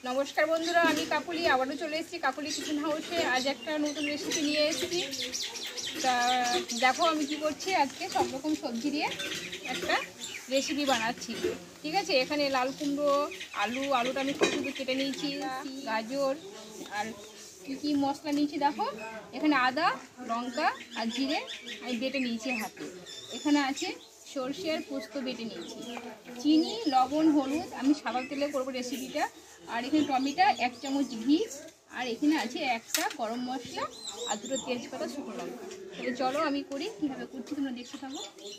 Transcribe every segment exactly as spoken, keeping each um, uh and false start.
नमस्कार बंधुरा आमी काकुली आबारो चले एसेছি काकुली किचेन हाउसे। आज एक नतून रेसिपि निये एसेছি। ता देखो आमी कि करছি আজকে सब रकम सब्जी दिए একটা रेसिपि বানাচ্ছি। ठीक আছে, এখানে লাল কুমড়ো, আলু আলুটা আমি ছোট ছোট কেটে নিয়েছি, গাজর আর কি কি মশলা নিয়েছি দেখো। এখানে আদা লঙ্কা আর জিরে আমি বেটে নিয়েছি হাতে। এখানে আছে সরষে আর পোস্ত বেটে নিয়েছি, চিনি লবণ হলুদ আমি সাদা তেলে করবো রেসিপিটা। আর এখানে টমেটো এক চামচ ঘি আর এখানে আছে একটা গরম মশলা আর দুটো তেজপাতা শুকনো লঙ্কা। তাহলে চলো আমি করি, কীভাবে করছি তোমরা দেখতে থাকো।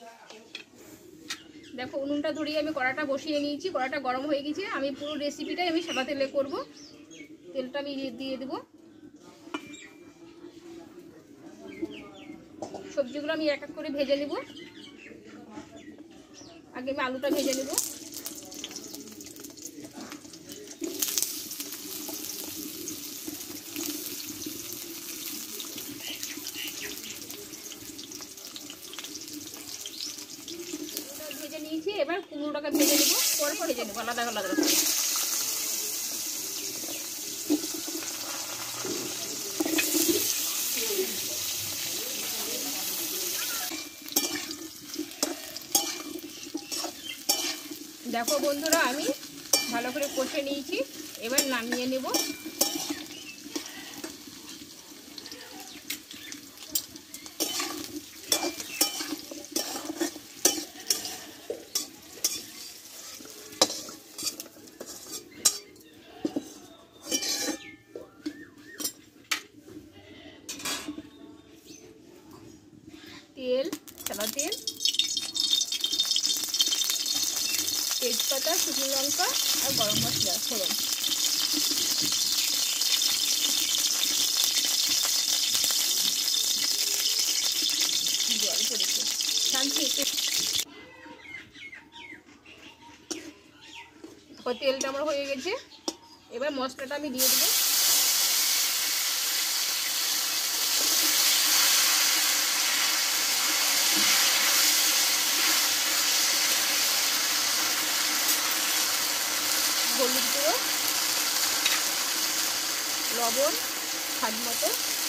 দেখো উনুনটা ধরিয়ে আমি কড়াটা বসিয়ে নিয়েছি, কড়াটা গরম হয়ে গেছে। আমি পুরো রেসিপিটাই আমি সাদা তেলে করব। তেলটা আমি দিয়ে দেবো। সবজিগুলো আমি এক এক করে ভেজে নেব। আগে আমি আলুটা ভেজে নেব। ভেজে নিয়েছি, এবার কুমড়োটাকে ভেজে নেব। পরে পরে ভেজে নেবো আলাদা আলাদা করে। দেখো বন্ধুরা আমি ভালো করে কষে নিয়েছি, এবার নামিয়ে নেব। তেল, সাদা তেল, তেজপাতা শুকনো লঙ্কা আর গরম মশলা ফোড়ন। জল পড়েছে শান্তি। তেলটা আমার হয়ে গেছে, এবার মশলাটা আমি দিয়ে দেবো। হলুদ গুঁড়ো, লবণ স্বাদ মতো,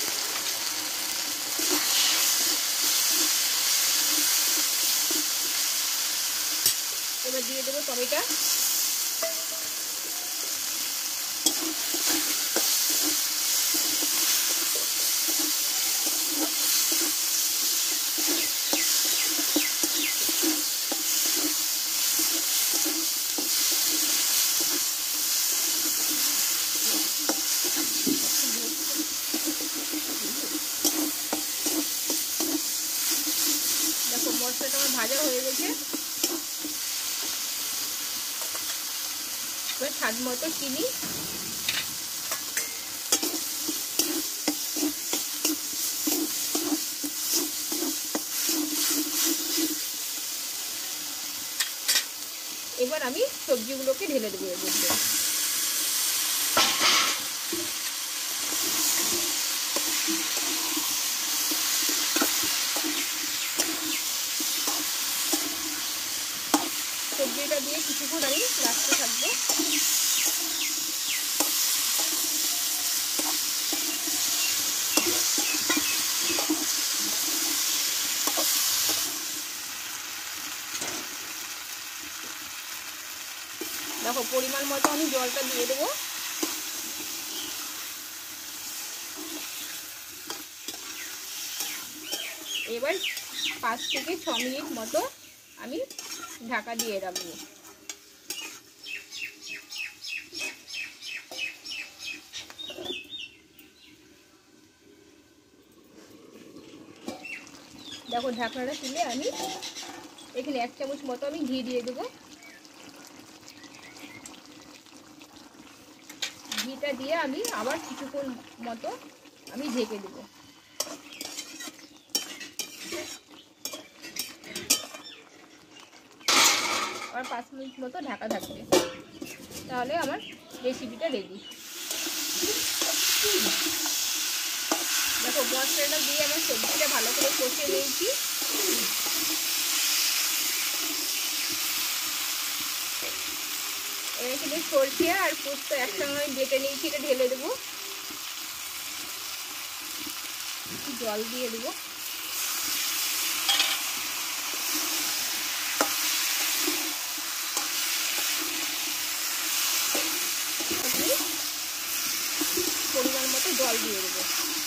এবার দিয়ে দেবো টমেটো। দেখো মশলাটা আমার ভাজা হয়ে গেছে। এবার স্বাদ মতো চিনি, এবার আমি সবজিগুলোকে ঢেলে দেবো এর মধ্যে। সবজিটা দিয়ে কিছুক্ষণ আমি রাখতে থাকবো। দেখো পরিমাণ মতো আমি জলটা দিয়ে দেবো। এবার পাঁচ থেকে ছ মিনিট মতো আমি ঢাকা দিয়ে রাখবো। দেখো ঢাকনাটা তুলে আমি এখানে এক চামচ মতো আমি ঘি দিয়ে দেবো। ঘিটা দিয়ে আমি আবার কিছুক্ষণ মতো আমি ঢেকে দেবো। আর পাঁচ মিনিট মতো ঢাকা থাকবে, তাহলে আমার রেসিপিটা রেডি। দেখো মশলাটা দিয়ে আমার সবজিটা ভালো করে কষে নিয়েছি। এবার শুধু সরষে আর পোস্ত একসঙ্গে বেটে নিয়েছি, এটা ঢেলে দেবো, জল দিয়ে দেবো। পরিমাণ মতো জল দিয়ে দেবো।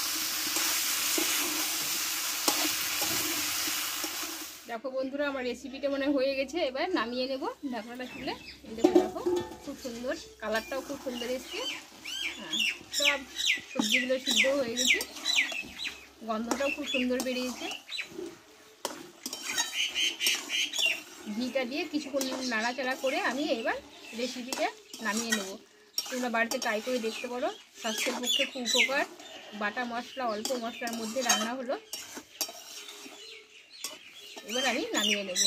দেখো বন্ধুরা, আমার রেসিপিটা মনে হয়ে গেছে, এবার নামিয়ে নেব ঢাকনাটা খুলে। দেখো দেখো খুব সুন্দর, কালারটাও খুব সুন্দর এসছে। হ্যাঁ, সব সবজিগুলো সিদ্ধ হয়ে গেছে, গন্ধটাও খুব সুন্দর বেরিয়েছে। ঘিটা দিয়ে কিছুক্ষণ নাড়াচাড়া করে আমি এবার রেসিপিটা নামিয়ে নেব। তোমরা বাড়িতে ট্রাই করে দেখতে পারো, স্বাস্থ্যের পক্ষে খুব উপকার। বাটা মশলা, অল্প মশলার মধ্যে রান্না হলো। এবার আমি নামিয়ে নেব।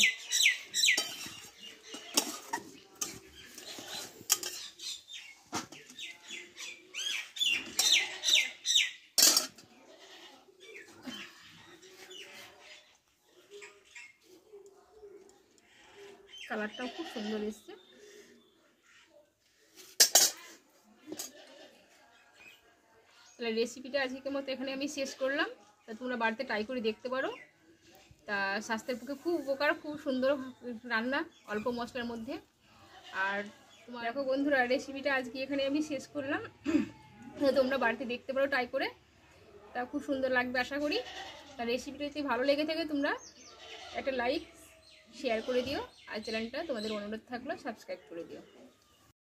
কালারটাও খুব সুন্দর এসছে। তাহলে রেসিপিটা আজকের মতো এখানে আমি শেষ করলাম। তা তোমরা বাড়িতে ট্রাই করে দেখতে পারো। তা স্বাস্থ্যের পক্ষে খুব উপকার, খুব সুন্দর রান্না, অল্প মশলার মধ্যে। আর তোমার দেখো বন্ধুরা, রেসিপিটা আজকে এখানে আমি শেষ করলাম। তোমরা বাড়িতে দেখতে পারো ট্রাই করে, তা খুব সুন্দর লাগবে আশা করি। তা রেসিপিটা যদি ভালো লেগে থাকে তোমরা একটা লাইক শেয়ার করে দিও, আর চ্যানেলটা তোমাদের অনুরোধ থাকলো সাবস্ক্রাইব করে দিও।